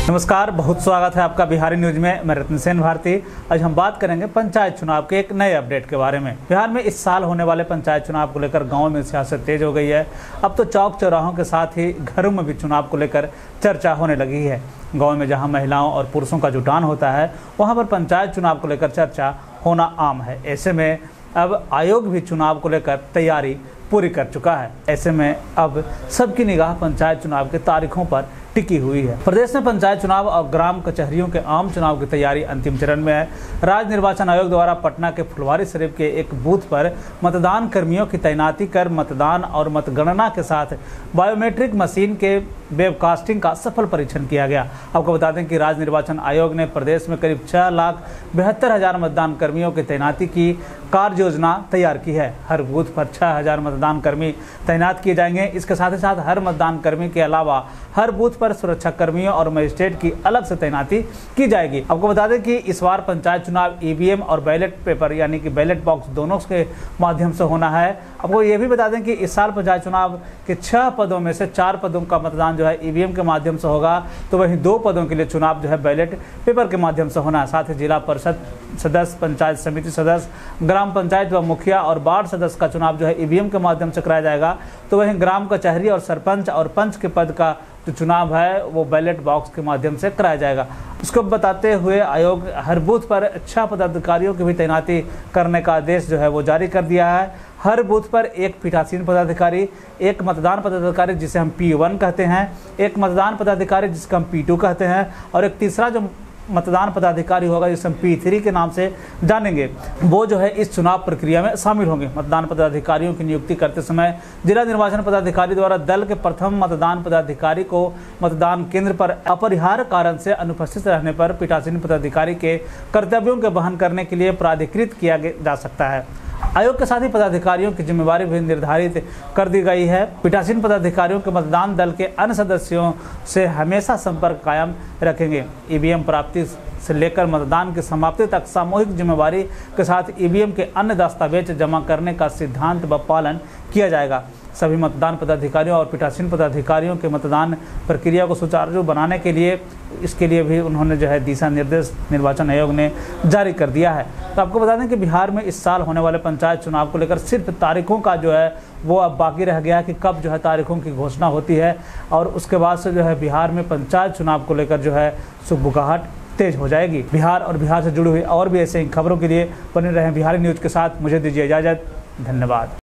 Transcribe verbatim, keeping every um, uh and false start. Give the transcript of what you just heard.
नमस्कार, बहुत स्वागत है आपका बिहारी न्यूज में। मैं रत्न सेन भारती। आज हम बात करेंगे पंचायत चुनाव के एक नए अपडेट के बारे में। बिहार में इस साल होने वाले पंचायत चुनाव को लेकर गांव में सियासत तेज हो गई है। अब तो चौक चौराहों के साथ ही घरों में भी चुनाव को लेकर चर्चा होने लगी है। गाँव में जहाँ महिलाओं और पुरुषों का जुटान होता है, वहाँ पर पंचायत चुनाव को लेकर चर्चा होना आम है। ऐसे में अब आयोग भी चुनाव को लेकर तैयारी पूरी कर चुका है। ऐसे में अब सबकी निगाह पंचायत चुनाव के तारीखों पर टिकी हुई है। प्रदेश में पंचायत चुनाव और ग्राम कचहरियों के आम चुनाव की तैयारी अंतिम चरण में है। राज्य निर्वाचन आयोग द्वारा पटना के फुलवारी शरीफ के एक बूथ पर मतदान कर्मियों की तैनाती कर मतदान और मतगणना के साथ बायोमेट्रिक मशीन के वेबकास्टिंग का सफल परीक्षण किया गया। आपको बता दें कि राज्य निर्वाचन आयोग ने प्रदेश में करीब छह लाख बहत्तर हजार मतदान कर्मियों की तैनाती की कार्य योजना तैयार की है। हर बूथ पर छह हजार मतदान कर्मी तैनात किए जाएंगे। इसके साथ ही साथ हर मतदान कर्मी के अलावा हर बूथ पर सुरक्षा कर्मियों और मजिस्ट्रेट की अलग से तैनाती की जाएगी। आपको बता दें कि इस बार पंचायत चुनाव ईवीएम और बैलेट पेपर यानी कि बैलेट बॉक्स दोनों के माध्यम से होना है। आपको ये भी बता दें कि इस साल पंचायत चुनाव के छह पदों में से चार पदों का मतदान जो है ईवीएम के माध्यम से होगा, तो वहीं दो पदों के लिए चुनाव जो है बैलेट पेपर के माध्यम से होना है। साथ ही जिला परिषद सदस्य, पंचायत समिति सदस्य, ग्राम पंचायत व मुखिया और वार्ड सदस्य का चुनाव जो है ईवीएम के माध्यम से कराया जाएगा, तो वहीं ग्राम कचहरी और सरपंच और पंच के पद का जो चुनाव है वो बैलेट बॉक्स के माध्यम से कराया जाएगा। इसको बताते हुए आयोग हर बूथ पर छह पदाधिकारियों की भी तैनाती करने का आदेश जो है वो जारी कर दिया है। हर बूथ पर एक पीठासीन पदाधिकारी, एक मतदान पदाधिकारी जिसे हम पी वन कहते हैं, एक मतदान पदाधिकारी जिसको हम पी टू कहते हैं, और एक तीसरा जो मतदान पदाधिकारी होगा जिसे हम पी थ्री के नाम से जानेंगे, वो जो है इस चुनाव प्रक्रिया में शामिल होंगे। मतदान पदाधिकारियों की नियुक्ति करते समय जिला निर्वाचन पदाधिकारी द्वारा दल के प्रथम मतदान पदाधिकारी को मतदान केंद्र पर अपरिहार्य कारण से अनुपस्थित रहने पर पीठासीन पदाधिकारी के कर्तव्यों के वहन करने के लिए प्राधिकृत किया जा सकता है। आयोग के साथ ही पदाधिकारियों की जिम्मेवारी भी निर्धारित कर दी गई है। पीठासीन पदाधिकारियों के मतदान दल के अन्य सदस्यों से हमेशा संपर्क कायम रखेंगे। ईवीएम प्राप्ति से लेकर मतदान की समाप्ति तक सामूहिक जिम्मेवारी के साथ ईवीएम के अन्य दस्तावेज जमा करने का सिद्धांत व पालन किया जाएगा। सभी मतदान पदाधिकारियों और पीठासीन पदाधिकारियों के मतदान प्रक्रिया को सुचारू बनाने के लिए इसके लिए भी उन्होंने जो है दिशा निर्देश निर्वाचन आयोग ने जारी कर दिया है। तो आपको बता दें कि बिहार में इस साल होने वाले पंचायत चुनाव को लेकर सिर्फ तारीखों का जो है वो अब बाकी रह गया कि कब जो है तारीखों की घोषणा होती है, और उसके बाद से जो है बिहार में पंचायत चुनाव को लेकर जो है सुगबुगाहट तेज हो जाएगी। बिहार और बिहार से जुड़ी हुई और भी ऐसे खबरों के लिए बने रहें बिहारी न्यूज़ के साथ। मुझे दीजिए इजाज़त। धन्यवाद।